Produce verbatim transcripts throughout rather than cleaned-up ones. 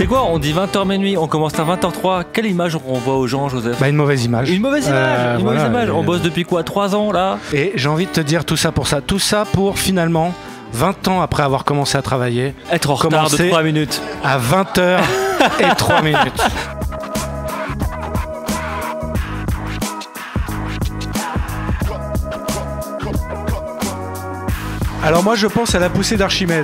quoi, on dit vingt heures minuit, on commence à vingt heures trois. Quelle image on voit aux gens, Joseph? Bah une mauvaise image. Une mauvaise image, Euh, une voilà, mauvaise image. et- On bosse depuis quoi, trois ans là? Et j'ai envie de te dire tout ça pour ça. Tout ça pour finalement, vingt ans après avoir commencé à travailler, Être en retard de commencer trois minutes. à vingt heures et trois minutes. Alors moi je pense à la poussée d'Archimède.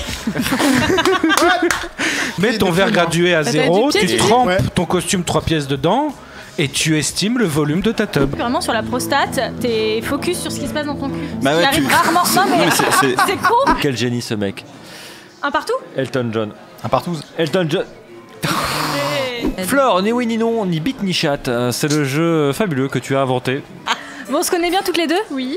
Mets ton verre gradué à t'as zéro, du pied, tu tu trempes dis ? Ouais. ton costume trois pièces dedans et tu estimes le volume de ta tub. Vraiment sur la prostate, t'es focus sur ce qui se passe dans ton cul. Bah Ce qui ouais, arrive tu- rarement. Non mais Non, mais c'est- c'est- c'est con. Quel génie ce mec. Un partout. Elton John. Un partout. Elton John. Flore, ni oui ni non, ni bit ni chat. Euh, C'est le jeu fabuleux que tu as inventé. Bon, on se connaît bien toutes les deux. Oui.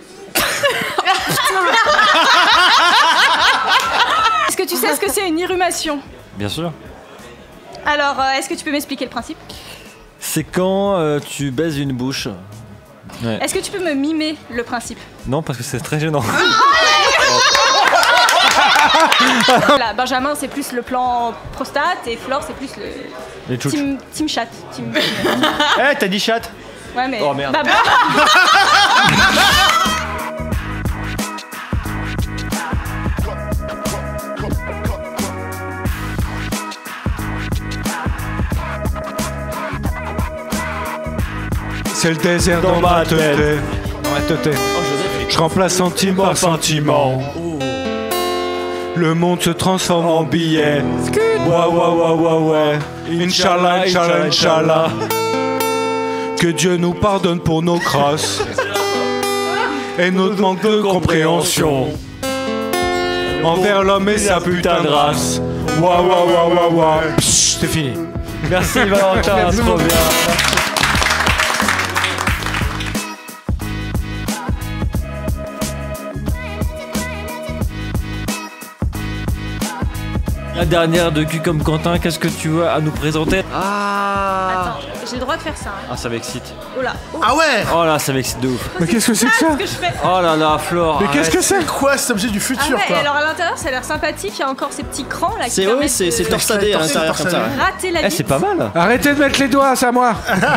Est-ce que tu sais ce que c'est une irrumation? Bien sûr. Alors, euh, est-ce que tu peux m'expliquer le principe? C'est quand euh, tu baises une bouche. Ouais. Est-ce que tu peux me mimer le principe? Non, parce que c'est très gênant. Voilà, Benjamin c'est plus le plan prostate et Flore c'est plus le Les tchouches. team, team chat. Team... Eh, t'as dit chat? Ouais mais. Oh, merde. Bah, bah. C'est le désert dans, ma tête. Dans ma tête. Je remplace centime par sentiment. Le monde se transforme en billet. Ouah, ouah, ouah, ouah, ouais. Inch'Allah, Inch'Allah, Inch'Allah. Que Dieu nous pardonne pour nos crosses et notre manque de compréhension envers l'homme et sa putain de race. Ouah, ouah, ouah, ouah, ouah. Psh, c'est fini. Merci Valentin, Merci trop beaucoup. bien. La dernière de Cul comme Quentin, qu'est-ce que tu as à nous présenter? Ah, Attends, j'ai le droit de faire ça. Hein. ah ça m'excite. Oh là. Oh, Ah ouais. Oh là, ça m'excite de ouf. Mais qu'est-ce que c'est que ça? ce que je fais. Oh là là, Flore. Mais qu'est-ce que c'est? C'est quoi cet objet du Ah futur ouais, et quoi? alors à l'intérieur ça a l'air sympathique, il y a encore ces petits crans là qui C'est permettent ouais, c'est de c'est torsadé à l'intérieur comme ça. ouais. rater la Eh, bite. c'est pas mal. Arrêtez de mettre les doigts, c'est à moi.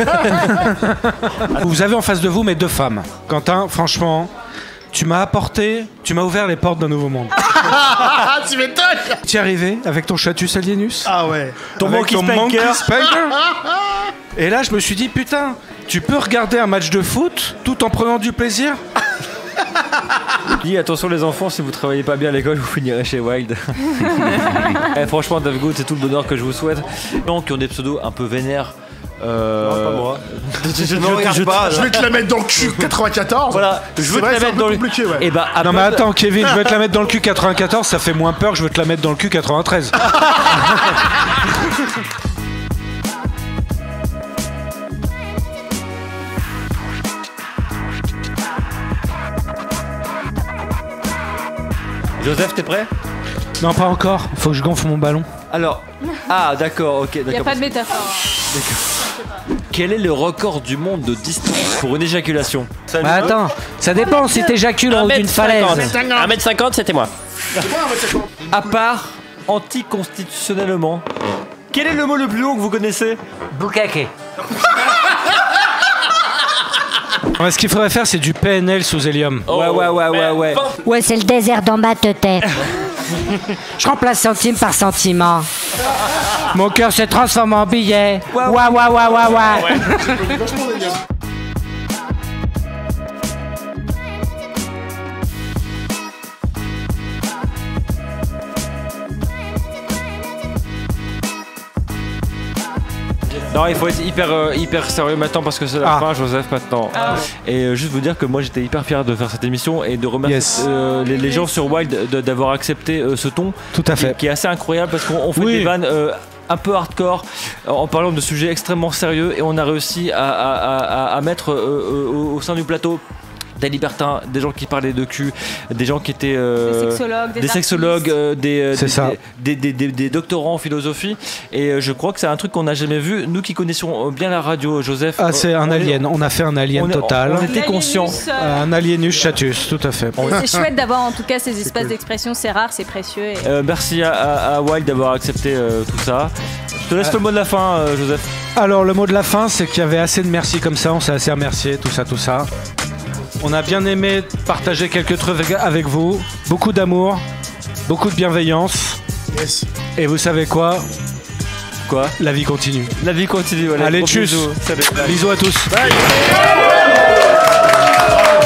Vous avez en face de vous mes deux femmes. Quentin, franchement, tu m'as apporté, tu m'as ouvert les portes d'un nouveau monde. Ah, tu m'étonnes. Tu es arrivé avec ton chatus alienus, Ah ouais. Ton avec monkey ton spanker. monkey spanker. Et là, je me suis dit, putain, tu peux regarder un match de foot tout en prenant du plaisir. Dis attention les enfants, si vous travaillez pas bien à l'école, vous finirez chez Wild. Eh, franchement, Dave Good, c'est tout le bonheur que je vous souhaite. Les gens qui ont des pseudos un peu vénères. Euh... Non, pas moi. je, je, Non, regarde je- pas. Je vais te la mettre dans le cul quatre-vingt-quatorze. Voilà, je C'est veux te vrai, la c'est un mettre peu dans le compliqué, ouais. Et bah, Non mais Apple- attends, Kevin, je veux te la mettre dans le cul quatre-vingt-quatorze, ça fait moins peur que je veux te la mettre dans le cul quatre-vingt-treize. Joseph, t'es prêt? Non, pas encore, faut que je gonfle mon ballon. Alors, ah d'accord, ok, Il n'y a d'accord. pas de métaphore. Quel est le record du monde de distance pour une éjaculation? Bah attends, ça dépend si t'éjacules en haut d'une falaise. un mètre cinquante, c'était moi. À part anticonstitutionnellement, quel est le mot le plus long que vous connaissez? Bukake. Ce qu'il faudrait faire, c'est du P N L sous hélium. Ouais, ouais, ouais, ouais, ouais. Ouais, c'est le désert dans ma tête. Je remplace centime par sentiment. Mon cœur se transforme en billet. Ouah, ouah, ouah, ouah, ouah. Non, il faut être hyper, euh, hyper sérieux maintenant parce que c'est la Ah. fin, Joseph, maintenant. Et euh, juste vous dire que moi j'étais hyper fier de faire cette émission et de remercier Yes. euh, les, les gens sur Wild de- d'avoir accepté euh, ce ton Tout à fait. qui est assez incroyable parce qu'on on fait Oui. des vannes euh, un peu hardcore euh, en parlant de sujets extrêmement sérieux et on a réussi à, à- à- à mettre euh, euh, au, au sein du plateau des libertins, des gens qui parlaient de cul, des gens qui étaient euh, Des sexologues, des des, sexologues, artistes. euh, des, euh, C'est des, ça. des, des- des- des doctorants en philosophie. Et euh, je crois que c'est un truc qu'on n'a jamais vu. Nous qui connaissions euh, bien la radio, Joseph. Ah, c'est euh, un on est- alien, on a fait un alien on est- total. on était conscients. L'alienus, euh, Un alienus chatus, tout à fait. C'est chouette d'avoir en tout cas ces espaces d'expression, c'est rare, c'est précieux. Et... Euh, merci à, à- à Wild d'avoir accepté euh, tout ça. te laisse le mot de la fin, euh, Joseph. Alors, le mot de la fin, c'est qu'il y avait assez de merci comme ça, on s'est assez remercié, tout ça, tout ça. On a bien aimé partager quelques trucs avec vous, beaucoup d'amour, beaucoup de bienveillance. Yes. Et vous savez quoi? Quoi? La vie continue. La vie continue, voilà. Allez, Gros tchuss. bisous. Salut. Bisous à tous. Bye.